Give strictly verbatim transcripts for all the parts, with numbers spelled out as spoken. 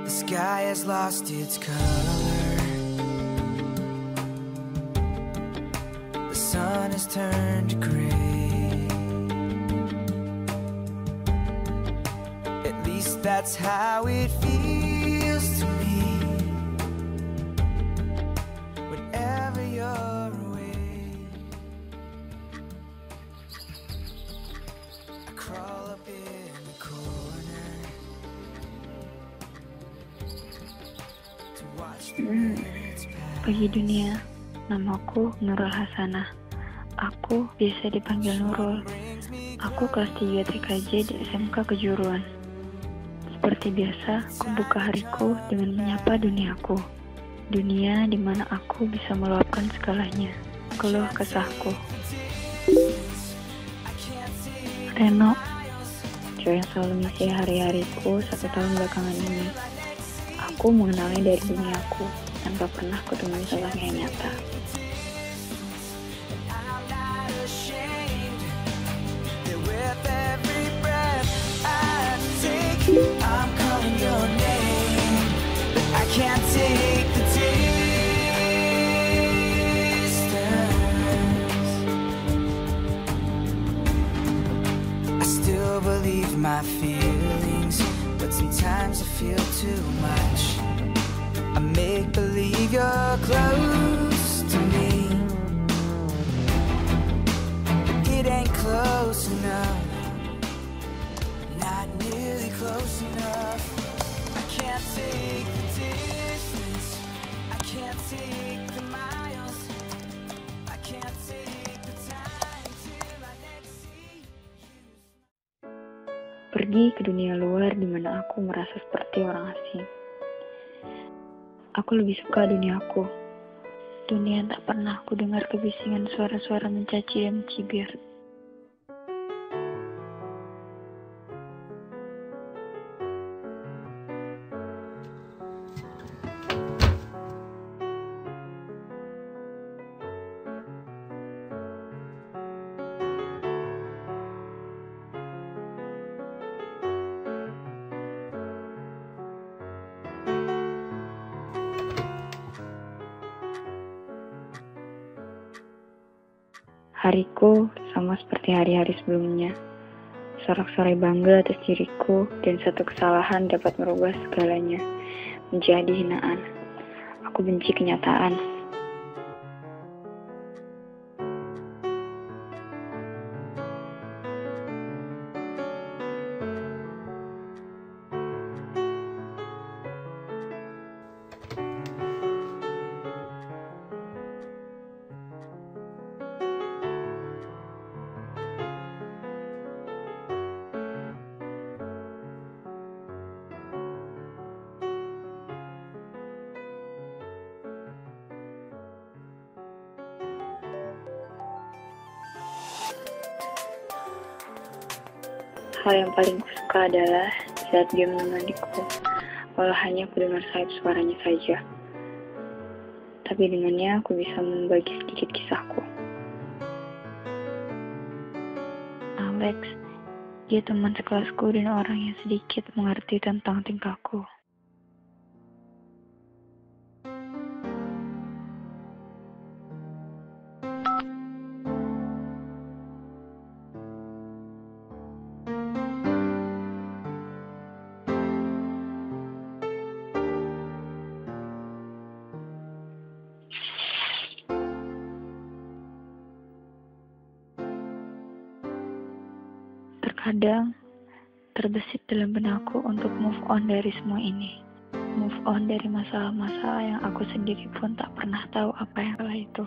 The sky has lost its color. The sun has turned to gray. At least that's how it feels to me. Whenever you're away, I crawl up in the corner to watch the Hmm. minutes pass. Pagi dunia, namaku Nurul Hasanah. Aku biasa dipanggil Nurul. Aku kelas tiga T K J di S M K Kejuruan. Seperti biasa, aku buka hariku dengan menyapa duniaku. Dunia di mana aku bisa meluapkan segalanya, keluh kesahku. Reno, cowok yang selalu mengisi hari-hariku satu tahun belakangan ini. Aku mengenalnya dari duniaku, tanpa pernah kutemui sosoknya yang nyata. I'm not ashamed that with every breath I take, I'm calling your name, but I can't take the distance. I still believe my feelings, but sometimes I feel too much. I make believe you're close to me, but it ain't close enough. Not nearly close enough. I can't take the distance. I can't take the miles. I can't take the time till I next see you. Pergi ke dunia luar di mana aku merasa seperti orang asing. Aku lebih suka duniaku. Dunia yang tak pernah aku dengar kebisingan suara-suara mencaci dan mencibir. Hariku sama seperti hari-hari sebelumnya. Sorak-sorai bangga atas diriku dan satu kesalahan dapat merubah segalanya menjadi hinaan. Aku benci kenyataan. Hal yang paling kusuka adalah saat dia menemaniku, walau hanya aku dengar sayap suaranya saja. Tapi dengannya aku bisa membagi sedikit kisahku. Alex, dia teman sekelasku dan orang yang sedikit mengerti tentang tingkahku. Terkadang terbesit dalam benakku untuk move on dari semua ini. Move on dari masalah-masalah yang aku sendiri pun tak pernah tahu apa yang salah itu.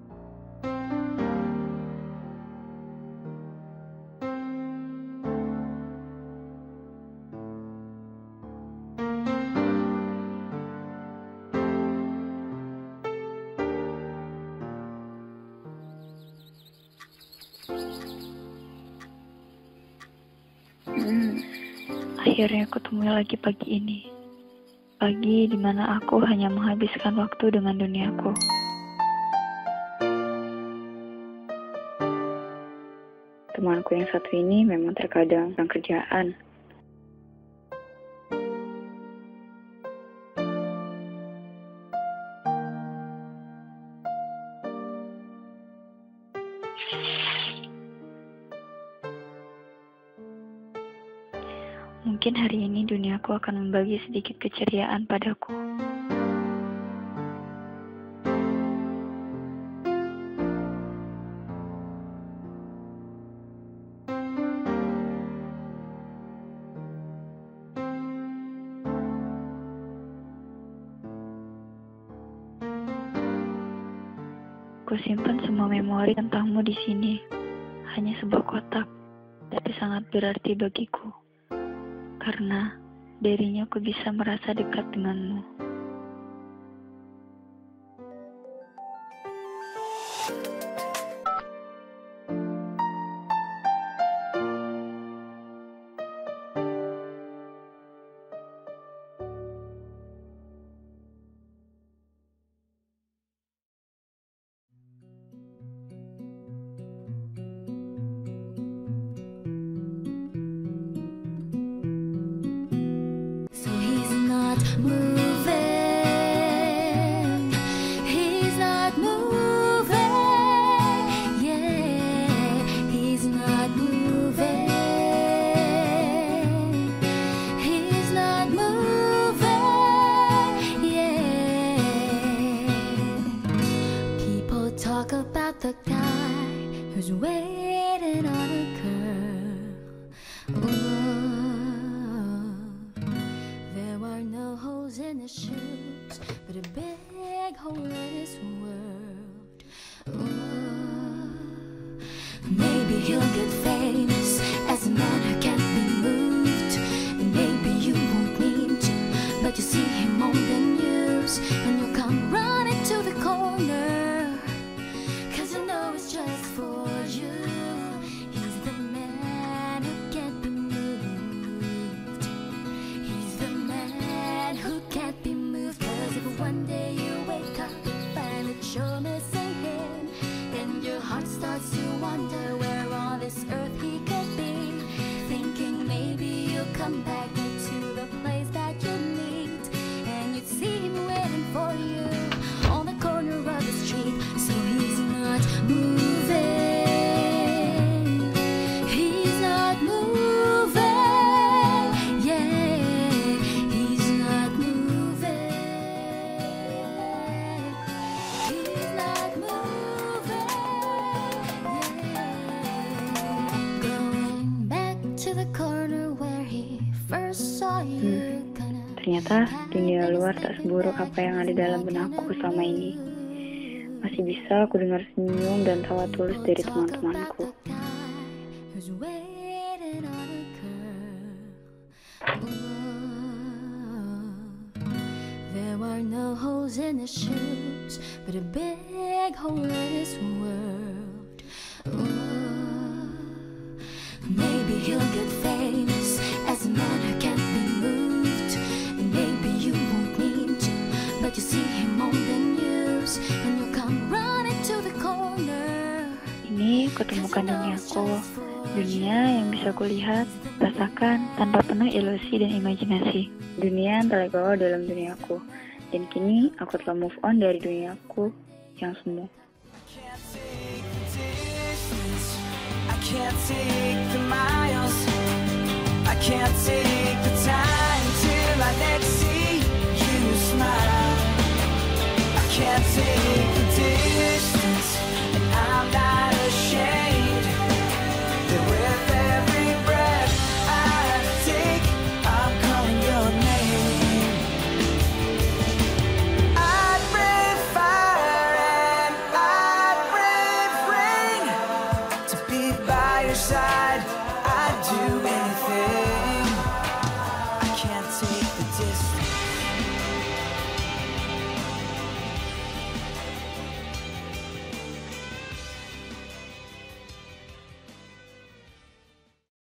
Hmm, akhirnya aku temui lagi pagi ini. Pagi di mana aku hanya menghabiskan waktu dengan duniaku. Temanku yang satu ini memang terkadang tentang kerjaan. Mungkin hari ini duniaku akan membagi sedikit keceriaan padaku. Kusimpan semua memori tentangmu di sini, hanya sebuah kotak, tapi sangat berarti bagiku, karena darinya aku bisa merasa dekat denganmu. Moving, he's not moving, yeah, he's not moving, he's not moving, yeah. People talk about the guy who's waiting on a girl. Ooh. In his shoes, but a big hole in his world. Ooh. Maybe he'll get famous as a man who can't be moved, and maybe you won't need to, but you see him on the news, and you'll come running to the corner, cause you know it's just for you. He's the man who can't be moved. He's the man who can't be moved, cause if one day you wake up and find that you're missing him, then your heart starts to wonder where on this earth he could be, thinking maybe you'll come back to the place that you need, and you'd see him waiting for you on the corner of the street. So he's not moving, he's not moving, yeah, he's not moving, he's not moving, yeah. Going back to the corner where he first saw you. Ternyata dunia luar tak seburuk apa yang ada dalam benakku selama ini. Masih bisa aku dengar senyum dan tawa tulus dari teman-temanku. There were no holes in his shoes, but a big hole in his world. Ooh. Maybe he'll get famous as a man who can't be moved, and maybe you won't need to, but you see him on the news, and you'll come running to the corner. Ini kutemukan duniaku, dunia yang bisa kulihat, rasakan tanpa penuh ilusi dan imajinasi. Dunia yang telah bawa dalam duniaku, dan kini aku telah move on dari duniaku yang semu. I can't take the miles, I can't take the time till I next see you smile. I can't take